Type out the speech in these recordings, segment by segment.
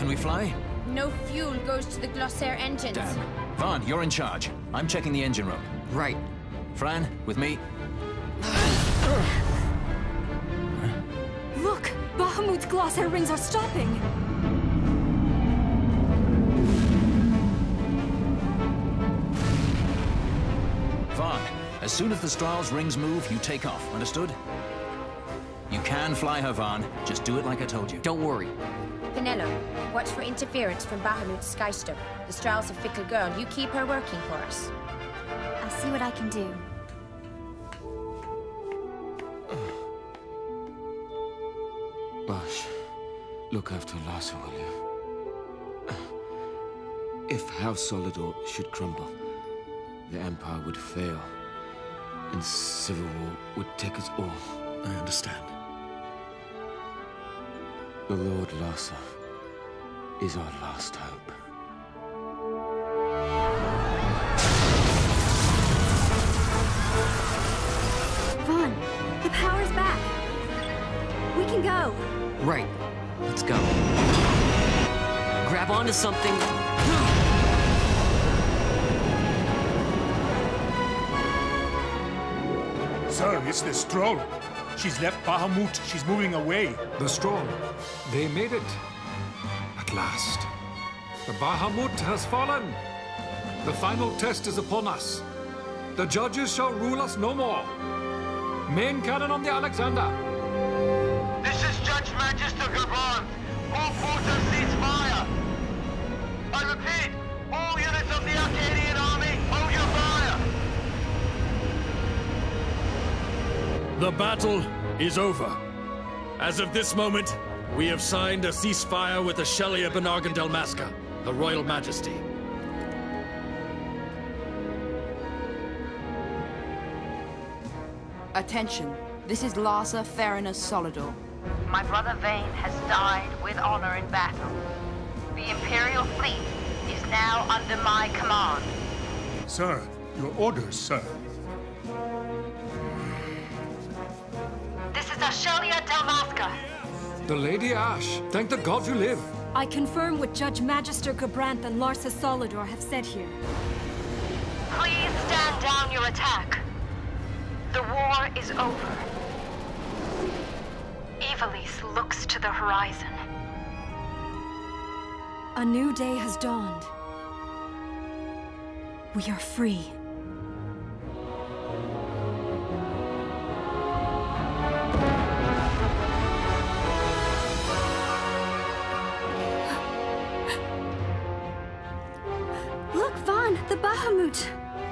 Can we fly? No fuel goes to the Glossair engines. Damn. Vaughn, you're in charge. I'm checking the engine room. Right. Fran, with me. Look! Bahamut's Glossair rings are stopping! Vaughn, as soon as the Strahl's rings move, you take off. Understood? You can fly her, Vaughn. Just do it like I told you. Don't worry. Penelo, watch for interference from Bahamut's Skystone. The Strahl's a fickle girl. You keep her working for us. I'll see what I can do. Basch, look after Larsa, will you? If House Solidor should crumble, the Empire would fail, and civil war would take us all. I understand. The Lord Larsa is our last hope. Vaughn, the power's back. We can go. Right. Let's go. Grab onto something. Sir, it's the Stroll. She's left Bahamut. She's moving away. The Stroll. They made it. At last. The Bahamut has fallen. The final test is upon us. The judges shall rule us no more. Main cannon on the Alexander. This is Judge Magister Gaban. All forces cease fire. I repeat, all units of the Arcadian army, hold your fire. The battle is over. As of this moment, we have signed a ceasefire with the Shelia Benargan Delmasca, her Royal Majesty. Attention. This is Larsa Farinus Solidor. My brother Vane has died with honor in battle. The Imperial fleet is now under my command. Sir, your orders, sir. This is Ashelia Delmasca. The Lady Ash. Thank the gods you live. I confirm what Judge Magister Gabranth and Larsa Solidor have said here. Please stand down your attack. The war is over. Ivalice looks to the horizon. A new day has dawned. We are free. Look, Vaughn, the Bahamut!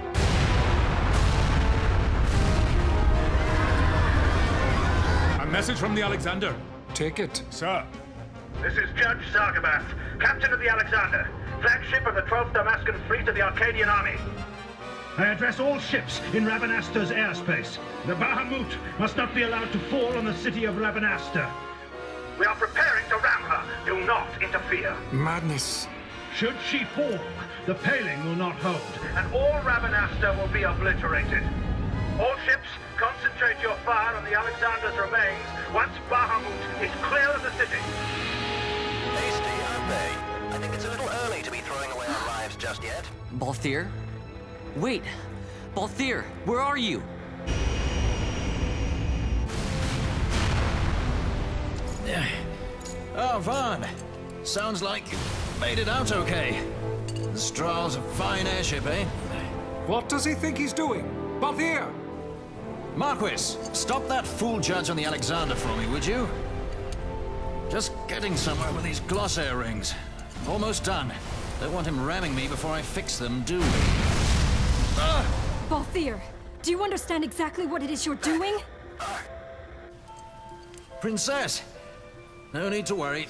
A message from the Alexander. Take it. Sir. This is Judge Zargabath, Captain of the Alexander, flagship of the 12th Damascan Fleet of the Arcadian Army. I address all ships in Rabanasta's airspace. The Bahamut must not be allowed to fall on the city of Rabanasta. We are preparing to ram her. Do not interfere. Madness. Should she fall, the paling will not hold. And all Rabanasta will be obliterated. All ships, concentrate your fire on the Alexander's remains once Bahamut is clear of the city. Hasty, aren't they? I think it's a little early to be throwing away our lives just yet. Balthier? Wait! Balthier, where are you? Oh, Vaughn. Sounds like you made it out okay. The Strahl's a fine airship, eh? What does he think he's doing? Balthier! Marquis, stop that fool judge on the Alexander for me, would you? Just getting somewhere with these Glossair rings. Almost done. Don't want him ramming me before I fix them, do we? Balthier, do you understand exactly what it is you're doing? Princess, no need to worry.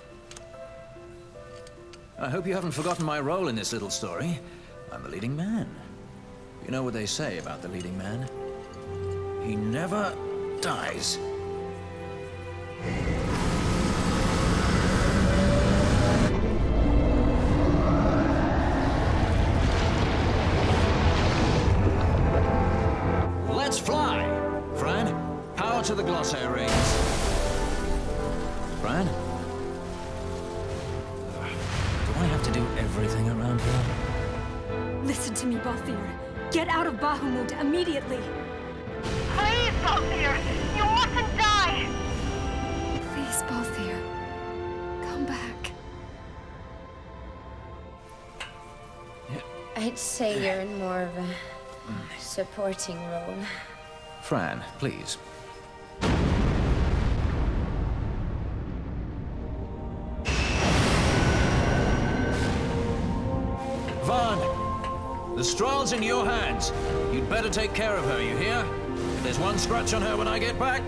I hope you haven't forgotten my role in this little story. I'm the leading man. You know what they say about the leading man? He never dies. Let's fly! Fran, power to the Glossair rings. Fran? around here? Listen to me, Balthier. Get out of Bahamut immediately. Please, Balthier! You mustn't die! Please, Balthier. Come back. I'd say you're in more of a supporting role. Fran, please. Vaughn, the Strahl's in your hands. You'd better take care of her, you hear? If there's one scratch on her when I get back...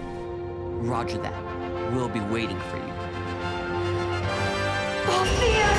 Roger that. We'll be waiting for you. Balthier!